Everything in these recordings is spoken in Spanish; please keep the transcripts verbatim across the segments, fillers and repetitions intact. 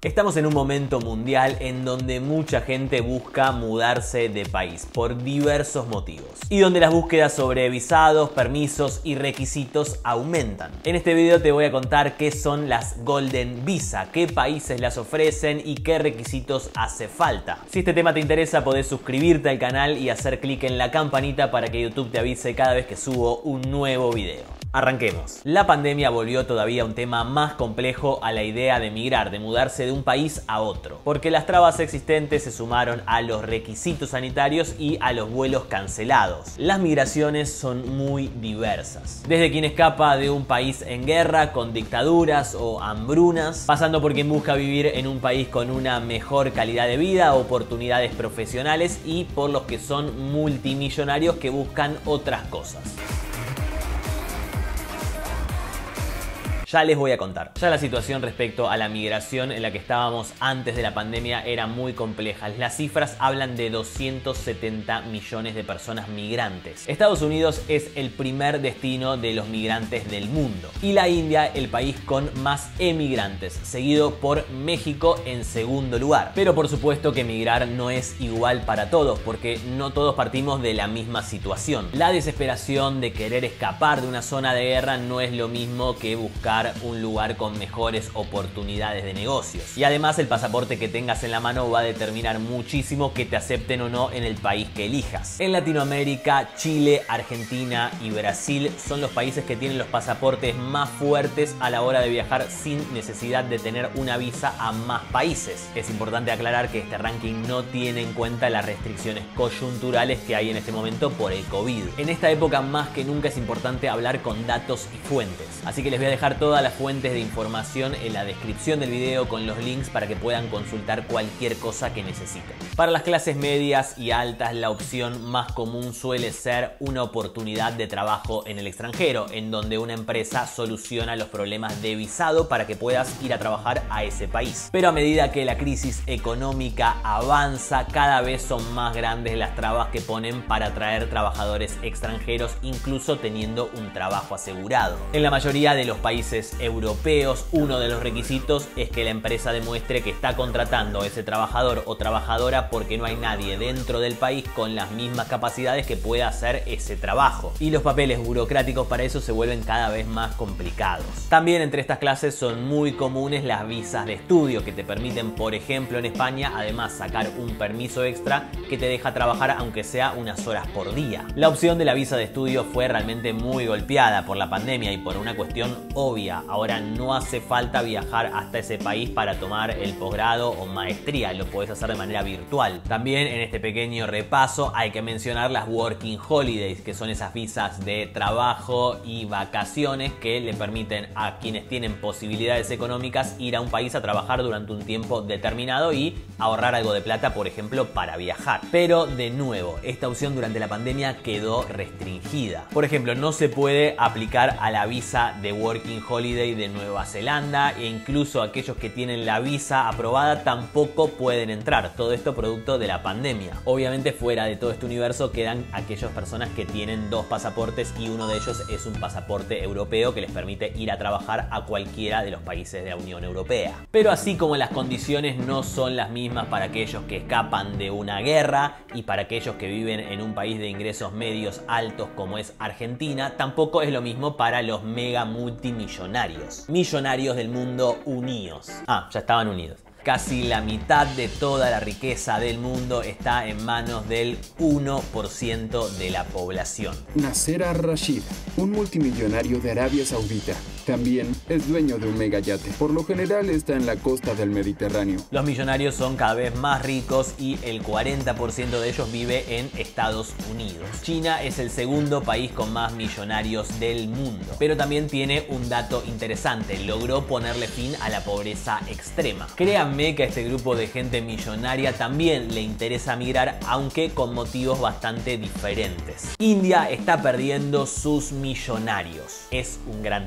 Estamos en un momento mundial en donde mucha gente busca mudarse de país por diversos motivos y donde las búsquedas sobre visados, permisos y requisitos aumentan. En este video te voy a contar qué son las Golden Visa, qué países las ofrecen y qué requisitos hace falta. Si este tema te interesa, podés suscribirte al canal y hacer clic en la campanita para que YouTube te avise cada vez que subo un nuevo video. Arranquemos. La pandemia volvió todavía un tema más complejo a la idea de migrar, de mudarse de un país a otro, porque las trabas existentes se sumaron a los requisitos sanitarios y a los vuelos cancelados. Las migraciones son muy diversas, desde quien escapa de un país en guerra, con dictaduras o hambrunas, pasando por quien busca vivir en un país con una mejor calidad de vida, oportunidades profesionales, y por los que son multimillonarios que buscan otras cosas. Ya les voy a contar. Ya la situación respecto a la migración en la que estábamos antes de la pandemia era muy compleja. Las cifras hablan de doscientos setenta millones de personas migrantes. Estados Unidos es el primer destino de los migrantes del mundo y la India el país con más emigrantes, seguido por México en segundo lugar. Pero por supuesto que migrar no es igual para todos, porque no todos partimos de la misma situación. La desesperación de querer escapar de una zona de guerra no es lo mismo que buscar un lugar con mejores oportunidades de negocios. Y además el pasaporte que tengas en la mano va a determinar muchísimo que te acepten o no en el país que elijas. En Latinoamérica, Chile, Argentina y Brasil son los países que tienen los pasaportes más fuertes a la hora de viajar sin necesidad de tener una visa a más países. Es importante aclarar que este ranking no tiene en cuenta las restricciones coyunturales que hay en este momento por el COVID. En esta época más que nunca es importante hablar con datos y fuentes. Así que les voy a dejar todas las fuentes de información en la descripción del video con los links para que puedan consultar cualquier cosa que necesiten. Para las clases medias y altas, la opción más común suele ser una oportunidad de trabajo en el extranjero, en donde una empresa soluciona los problemas de visado para que puedas ir a trabajar a ese país. Pero a medida que la crisis económica avanza, cada vez son más grandes las trabas que ponen para atraer trabajadores extranjeros, incluso teniendo un trabajo asegurado. En la mayoría de los países europeos, uno de los requisitos es que la empresa demuestre que está contratando a ese trabajador o trabajadora porque no hay nadie dentro del país con las mismas capacidades que pueda hacer ese trabajo. Y los papeles burocráticos para eso se vuelven cada vez más complicados. También entre estas clases son muy comunes las visas de estudio, que te permiten, por ejemplo en España, además sacar un permiso extra que te deja trabajar aunque sea unas horas por día. La opción de la visa de estudio fue realmente muy golpeada por la pandemia y por una cuestión obvia. Ahora no hace falta viajar hasta ese país para tomar el posgrado o maestría, lo podés hacer de manera virtual. También en este pequeño repaso hay que mencionar las Working Holidays, que son esas visas de trabajo y vacaciones que le permiten a quienes tienen posibilidades económicas ir a un país a trabajar durante un tiempo determinado y ahorrar algo de plata, por ejemplo, para viajar. Pero de nuevo, esta opción durante la pandemia quedó restringida. Por ejemplo, no se puede aplicar a la visa de Working Holiday de Nueva Zelanda, e incluso aquellos que tienen la visa aprobada tampoco pueden entrar. Todo esto producto de la pandemia. Obviamente fuera de todo este universo quedan aquellas personas que tienen dos pasaportes y uno de ellos es un pasaporte europeo que les permite ir a trabajar a cualquiera de los países de la Unión Europea. Pero así como las condiciones no son las mismas para aquellos que escapan de una guerra y para aquellos que viven en un país de ingresos medios altos como es Argentina, tampoco es lo mismo para los mega multimillonarios. Millonarios del mundo unidos. Ah, ya estaban unidos. Casi la mitad de toda la riqueza del mundo está en manos del uno por ciento de la población. Nasser al-Rashid, un multimillonario de Arabia Saudita, también es dueño de un megayate. Por lo general está en la costa del Mediterráneo. Los millonarios son cada vez más ricos y el cuarenta por ciento de ellos vive en Estados Unidos. China es el segundo país con más millonarios del mundo, pero también tiene un dato interesante: logró ponerle fin a la pobreza extrema. Créanme que a este grupo de gente millonaria también le interesa migrar, aunque con motivos bastante diferentes. India está perdiendo sus millonarios. Es un gran título.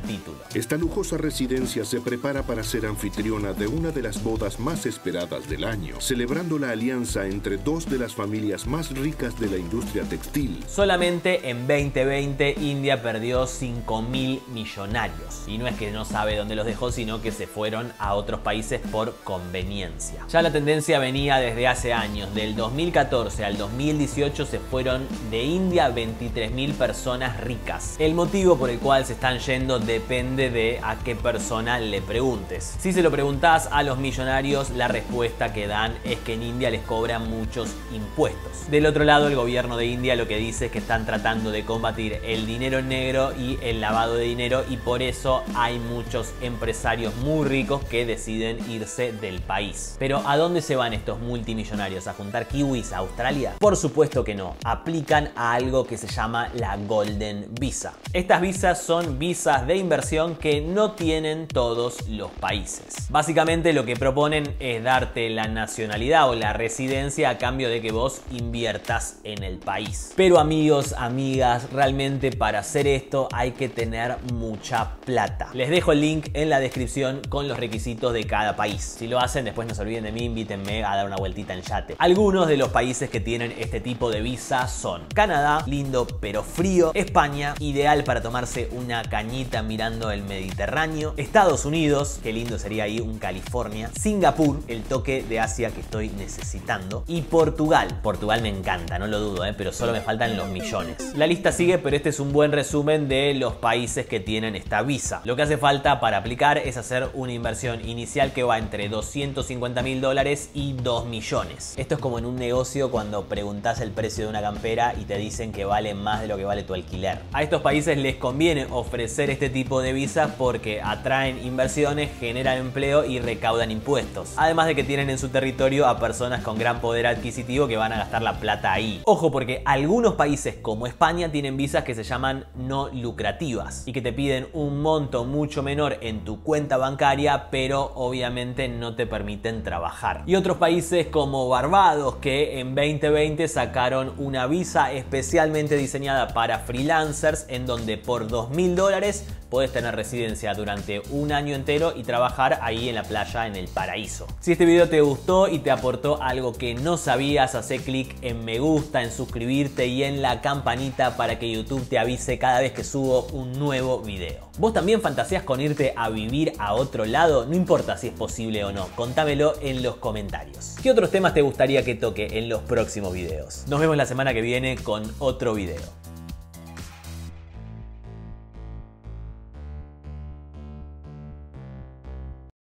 Esta lujosa residencia se prepara para ser anfitriona de una de las bodas más esperadas del año, celebrando la alianza entre dos de las familias más ricas de la industria textil. Solamente en veinte veinte India perdió cinco mil millonarios. Y no es que no sabe dónde los dejó, sino que se fueron a otros países por conveniencia. Ya la tendencia venía desde hace años. Del dos mil catorce al dos mil dieciocho se fueron de India veintitrés mil personas ricas. El motivo por el cual se están yendo depende de a qué persona le preguntes. Si se lo preguntás a los millonarios, la respuesta que dan es que en India les cobran muchos impuestos. Del otro lado, el gobierno de India lo que dice es que están tratando de combatir el dinero negro y el lavado de dinero, y por eso hay muchos empresarios muy ricos que deciden irse del país. Pero ¿a dónde se van estos multimillonarios? ¿A juntar kiwis a Australia? Por supuesto que no. Aplican a algo que se llama la Golden Visa. Estas visas son visas de inversión que no tienen todos los países. Básicamente lo que proponen es darte la nacionalidad o la residencia a cambio de que vos inviertas en el país. Pero amigos, amigas, realmente para hacer esto hay que tener mucha plata. Les dejo el link en la descripción con los requisitos de cada país. Si lo hacen, después no se olviden de mí, invítenme a dar una vueltita en yate. Algunos de los países que tienen este tipo de visa son Canadá, lindo pero frío; España, ideal para tomarse una cañita mirando el Mediterráneo; Estados Unidos, qué lindo sería ahí un California; Singapur, el toque de Asia que estoy necesitando; y Portugal. Portugal me encanta, no lo dudo, ¿eh? Pero solo me faltan los millones. La lista sigue, pero este es un buen resumen de los países que tienen esta visa. Lo que hace falta para aplicar es hacer una inversión inicial que va entre doscientos cincuenta mil dólares y dos millones. Esto es como en un negocio cuando preguntás el precio de una campera y te dicen que vale más de lo que vale tu alquiler. A estos países les conviene ofrecer este tipo de visas porque atraen inversiones, generan empleo y recaudan impuestos. Además de que tienen en su territorio a personas con gran poder adquisitivo que van a gastar la plata ahí. Ojo, porque algunos países como España tienen visas que se llaman no lucrativas y que te piden un monto mucho menor en tu cuenta bancaria, pero obviamente no te permiten trabajar. Y otros países como Barbados, que en veinte veinte sacaron una visa especialmente diseñada para freelancers, en donde por dos mil dólares podés tener residencia durante un año entero y trabajar ahí en la playa en el paraíso. Si este video te gustó y te aportó algo que no sabías, hacé clic en me gusta, en suscribirte y en la campanita para que YouTube te avise cada vez que subo un nuevo video. ¿Vos también fantaseas con irte a vivir a otro lado? No importa si es posible o no, contámelo en los comentarios. ¿Qué otros temas te gustaría que toque en los próximos videos? Nos vemos la semana que viene con otro video.